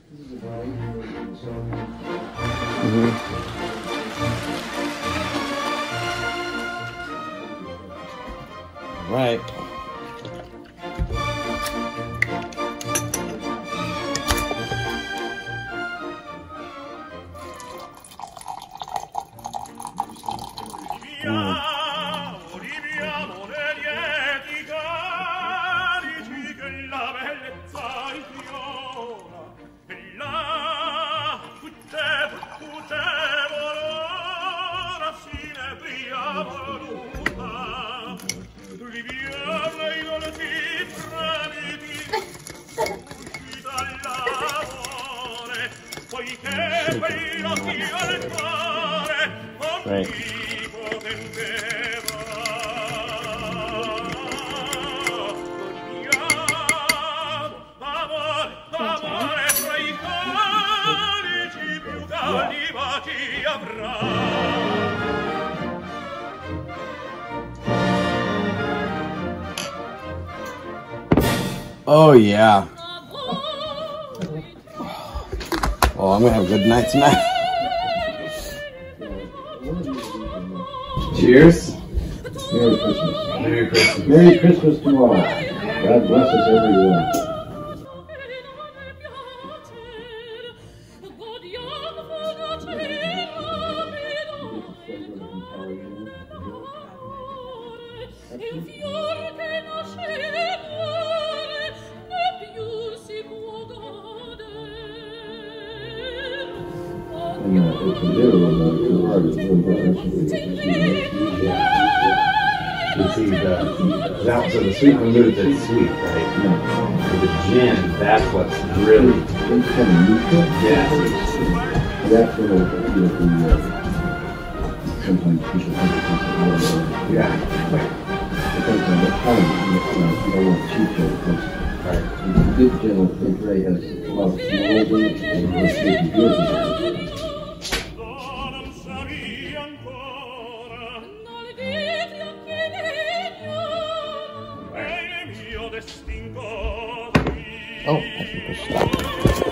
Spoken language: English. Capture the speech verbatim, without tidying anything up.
Mm-hmm. Right. Mm. Right. Oh yeah. Oh, I'm gonna have a good night tonight. Cheers. Merry Christmas. Merry Christmas. Merry Christmas to all. God bless us everyone. And uh, it's a literal uh, to the heart. It's really important. You see the, that, so the sweet vermouth is sweet, right? Yeah. For the gin, that's what's really, It's kind of neutral. yeah. That's what, you know, the, uh, sometimes people think it's more than Yeah. depends on what kind, you know, you don't want cheap gin, because Right. the good gin, I think, Ray has a lot of small in it, and it's sleepy good. Oh, I think we're stopped.